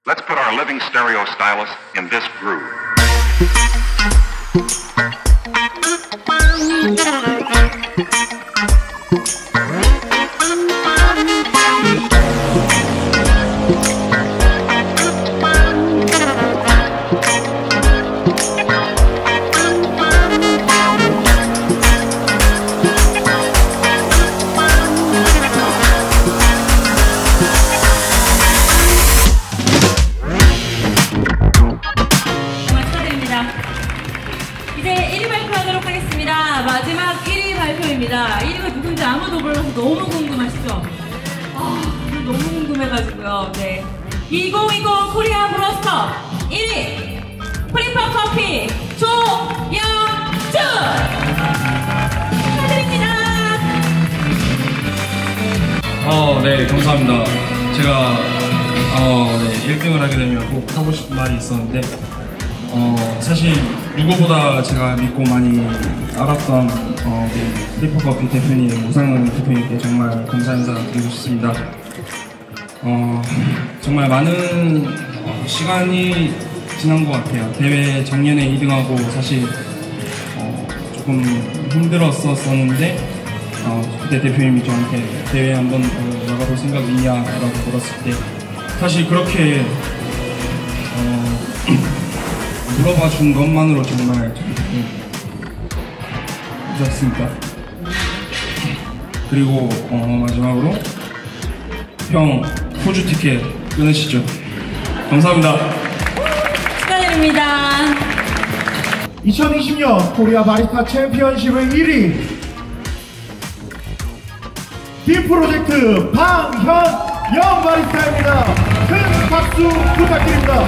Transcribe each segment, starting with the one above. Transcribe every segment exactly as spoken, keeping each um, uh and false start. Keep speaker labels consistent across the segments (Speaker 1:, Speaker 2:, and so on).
Speaker 1: Let's put our living stereo stylus in this groove.
Speaker 2: 이제 일 위 발표하도록 하겠습니다. 마지막 일 위 발표입니다. 일 위가 누군지 아무도 몰라서 너무 궁금하시죠? 아, 너무 궁금해가지고요. 네. 이천이십 코리아 브로스터 일 위 프리퍼 커피 조영준 축하드립니다.
Speaker 3: 어, 네, 감사합니다. 제가 어, 네, 일 등을 하게 되면 꼭 하고 싶은 말이 있었는데 어, 사실 누구보다 제가 믿고 많이 알았던 어, 네, 프리퍼커피 대표님, 오상훈 대표님께 정말 감사 인사 드리고 싶습니다. 어, 정말 많은 어, 시간이 지난 것 같아요. 대회 작년에 이 등하고 사실 어, 조금 힘들었었는데 어, 그때 대표님이 저한테 대회 한번 더 나가볼 생각 있냐라고 물었을 때 사실 그렇게 어, 물어봐 준 것만으로 정말 좋았습니다. 그리고 어, 마지막으로 형 호주 티켓 끊으시죠. 감사합니다.
Speaker 2: 축하드립니다.
Speaker 4: 이천이십 년 코리아 바리스타 챔피언십의 일 위 빔프로젝트 방현영 바리스타입니다. 큰 박수 부탁드립니다.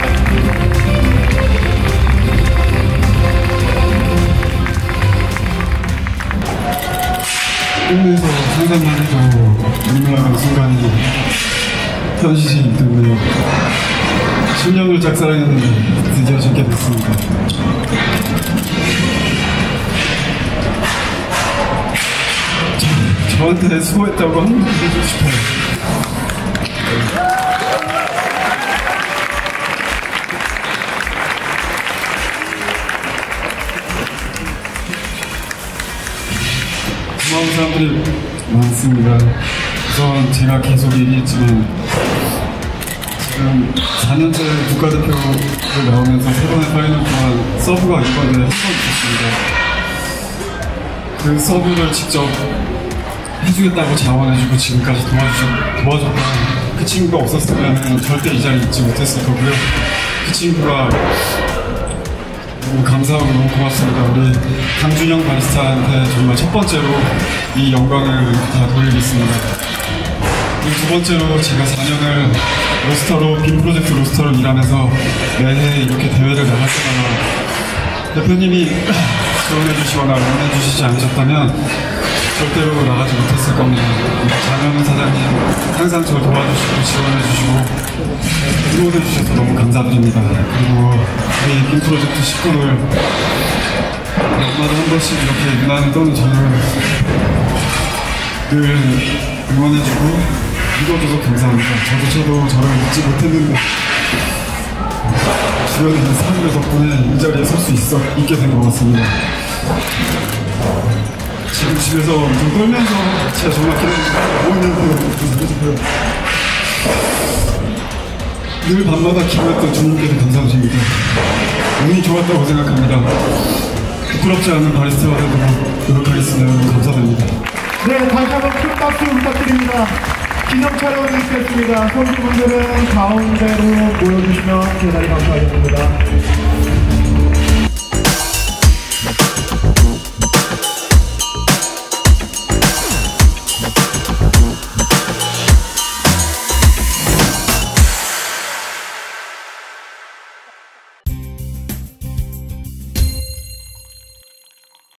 Speaker 5: 꿈에서 상상만 해도 눈물나는 순간이 현실이기 때문에 십 년을 짝사랑했는데 드디어 적게 됐습니다. 저, 저한테 수고했다고 한번 해주고 싶어요. 고마운 사람들이 많습니다. 우선 제가 계속 얘기했지만 지금 사 년째 국가대표를 나오면서 세 번의 파이널 동안 서브가 이번에 한 번 있었습니다. 그 서브를 직접 해주겠다고 자원해주고 지금까지 도와주셨, 도와줬던 그 친구가 없었으면 절대 이 자리에 있지 못했을 거고요. 그 친구가 너무 감사하고 너무 고맙습니다. 우리 강준영 바리스타한테 정말 첫 번째로 이 영광을 다 돌리겠습니다. 그리고 두 번째로 제가 사 년을 로스터로, 빔 프로젝트 로스터로 일하면서 매해 이렇게 대회를 나갈 때마다 대표님이 지원해주시거나 응원해주시지 않으셨다면 절대로 나가지 못했을 겁니다. 장현우 사장님 항상 저를 도와주시고 지원해주시고 응원해주셔서 너무 감사드립니다. 그리고 우리 빔 프로젝트 식구들 엄마도 한 번씩 이렇게 유난히 떠는 저를 늘 응원해주고 믿어줘서 감사합니다. 저도 저도 저를 믿지 못했는데 주변에 있는 사람들 덕분에 이 자리에 설 수 있어 있게 된 것 같습니다. 지금 집에서 좀 떨면서 제가 정말 기다리고 오 년도 늘 밤마다 기도했던 주님께서 감사드립니다. 운이 좋았다고 생각합니다. 부끄럽지 않은 바리스타가 되도록 노력하겠습니다. 감사드립니다.
Speaker 4: 네, 다시 한번 큰 박수 부탁드립니다. 기념 촬영이 있겠습니다. 선수분들은 가운데로 모여주시면 대단히 감사하겠습니다.